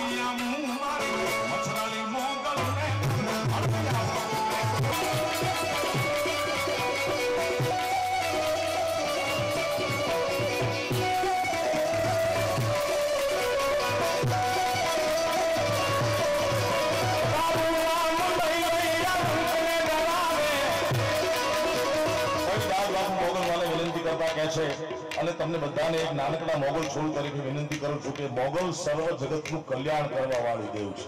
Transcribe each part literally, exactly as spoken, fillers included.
અને તમને બધાને એક નાનકડા મોગલ છોડ તરીકે વિનંતી કરું છું કે મોગલ સર્વ જગતનું કલ્યાણ કરવા વાળી દેવ છે.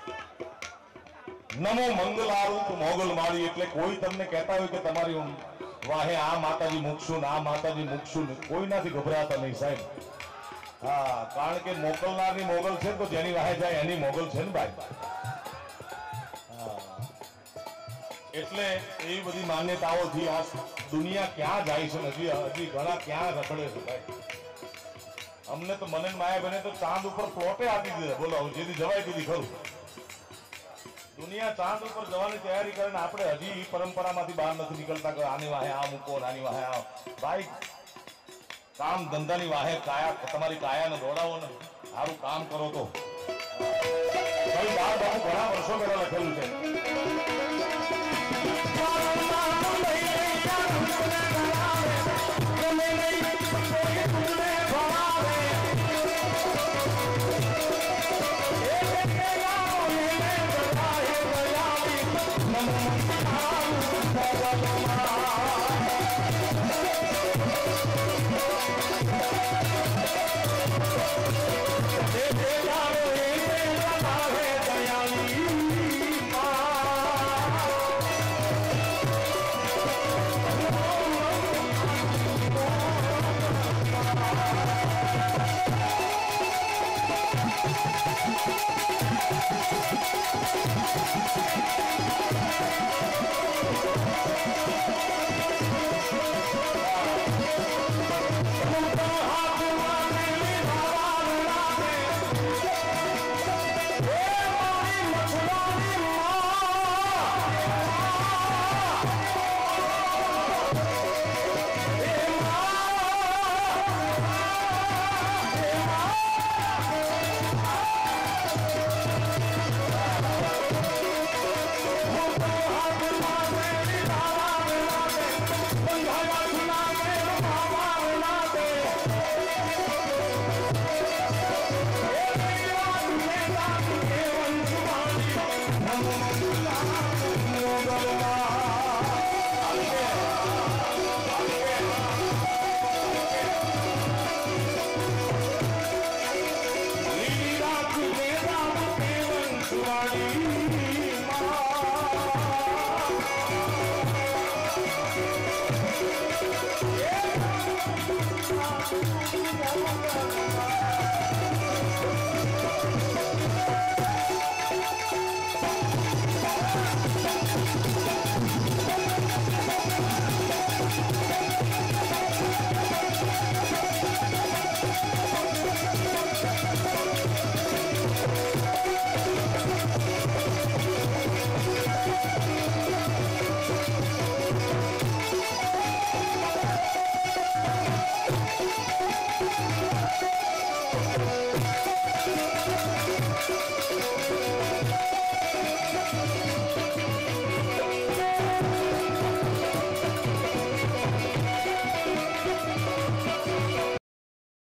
નમો મંગલારૂપ મોગલ માળી. એટલે કોઈ તમને કહેતા હોય કે તમારી વાહે આ માતાજી મૂકશું ને આ માતાજી મૂકશું ને, કોઈનાથી ગભરાતા નહીં સાહેબ. હા, કારણ કે મોકલનારની મોગલ છે તો જેની વાહે જાય એની મોગલ છે ને ભાઈ. એટલે એવી બધી માન્યતાઓથી આ दुनिया क्या जाए છે હજી હજી ઘણા ક્યાં રખડે છે ભાઈ. અમને તો મને માયા બને તો ચાંદ ઉપર પ્લોટે આપી દીધા. બોલો જેથી જવાય તેથી ખરું. દુનિયા ચાંદ ઉપર જવાની તૈયારી કરે ને આપણે હજી એ પરંપરામાંથી બહાર નથી નીકળતા કે આની વાહે આ મૂકો આની વાહે આ. ભાઈ કામ ધંધાની વાહે કાયા તમારી કાયાને દોડાવો ને સારું કામ કરો તો. બાર બાપુ ઘણા વર્ષો પહેલા લખેલું છે.